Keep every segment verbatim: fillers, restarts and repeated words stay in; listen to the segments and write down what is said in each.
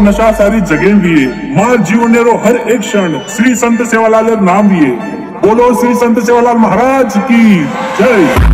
नशा सारी जगह दिए, मार जीवन रो हर एक क्षण श्री संत सेवालाल नाम दिए। बोलो श्री संत सेवालाल महाराज की जय।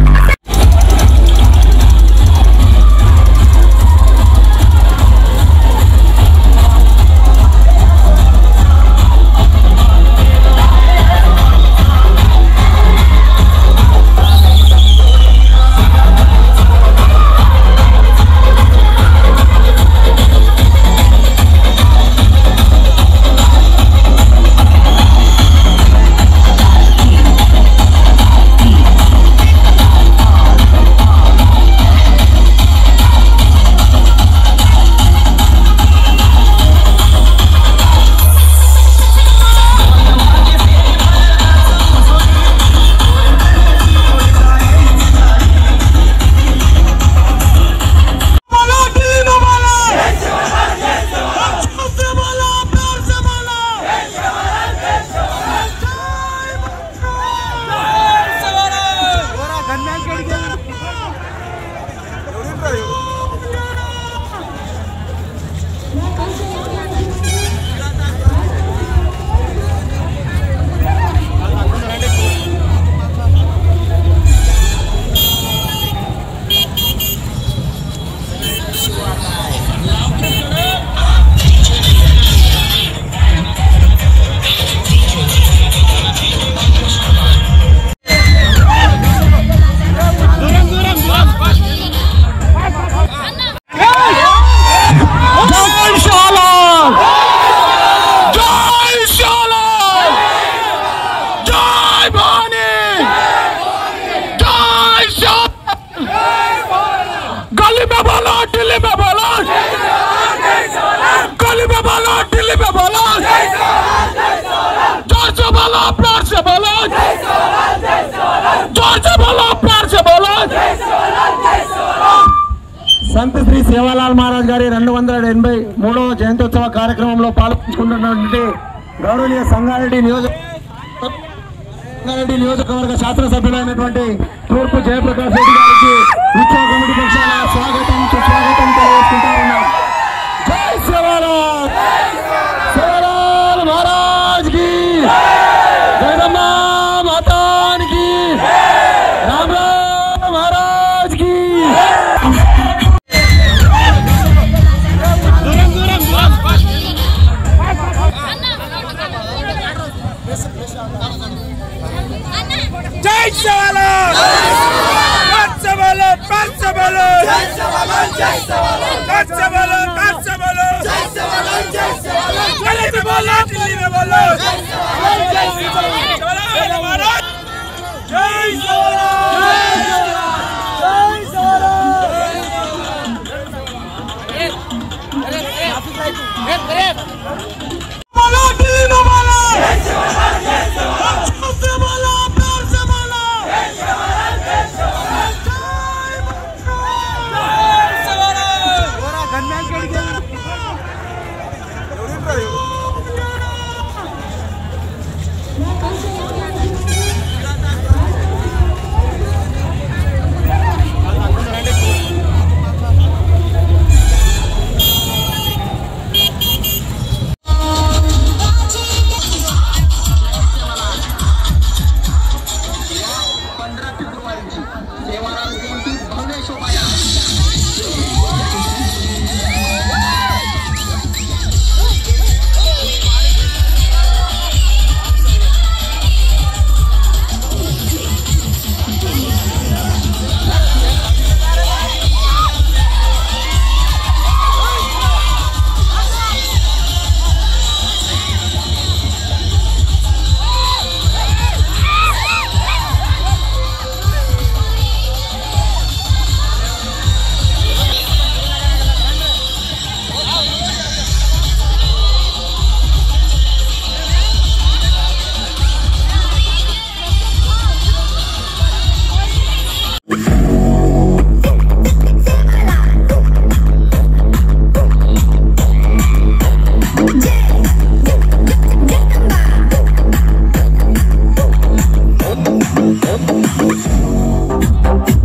సంత శ్రీ సేవాలాల్ మహారాజ్ గారి రెండు వందల ఎనభై మూడవ జయంత్యోత్సవ కార్యక్రమంలో పాల్గొంటున్నటువంటి గౌరవనీయ సంగారెడ్డి నియోజక సంగారెడ్డి నియోజకవర్గ శాసనసభ్యులైనటువంటి తూర్పు జయప్రకాష్ రెడ్డి గారికి ఉత్సవ కమిటీ పక్షాన స్వాగతం సుస్వాగతం తెలియజేసుకుంటా ఉన్నాం। జై సేవాలాల్, సేవాలాల్ మహారాజ్ కి, జగదమ్మ మాతానికి, రామ్ రామ్ మహారాజ్ కి। जय सेवालाल, जय सेवालाल, जय सेवालाल, जय सेवालाल, जय सेवालाल, जय सेवालाल, जय सेवालाल, जय सेवालाल, गली में बोलो, दिल्ली में बोलो, जय सेवालाल, जय सेवालाल, महाराज, जय सेवालाल, जय सेवालाल। अरे अरे अरे बोलो, दिल्ली में बोलो, जय सेवालाल, जय सेवालाल, जय Sevalal. We'll be right back.